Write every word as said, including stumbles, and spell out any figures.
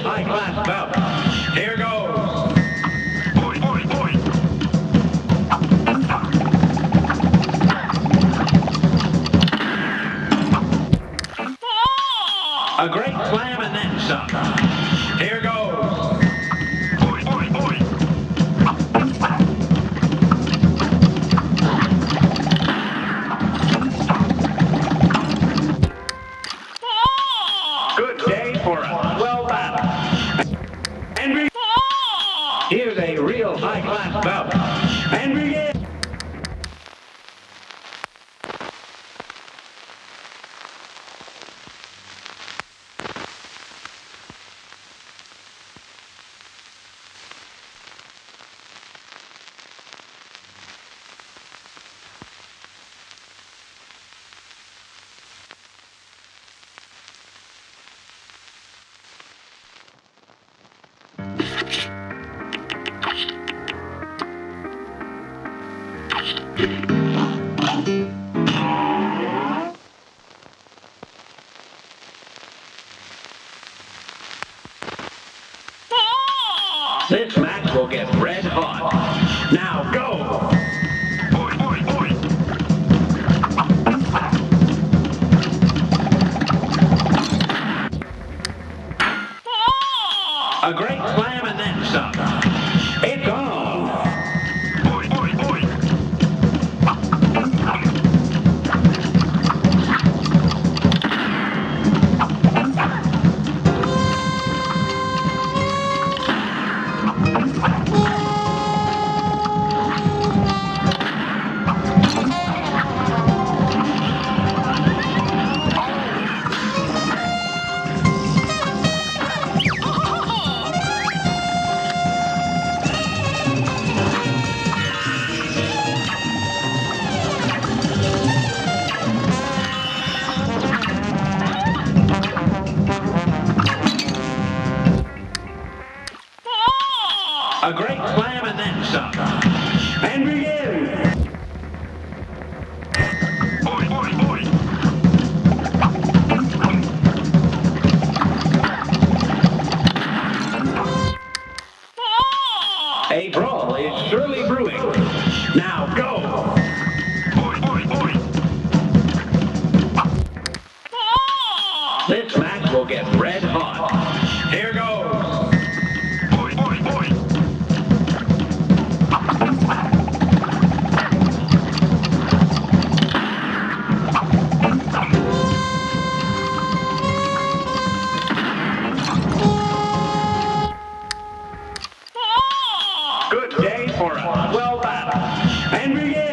high-class bout. Here goes. Boy, boy, boy. A great slam and then some. Here goes. Boy, boy, boy. Good day for us. Well battled. And we... Here's a real high-class bout. And begin. This match will get red hot. Now go! Boy, boy, boy. A great slam and then some. It's on! Boy, boy, boy. A great slam and then some. And begin! Boy, boy, boy. A brawl is surely brewing. Now go! Boy, boy, boy. This match will get red hot. Here goes! Boy, boy, boy. Good day for us. Well battled. And begin!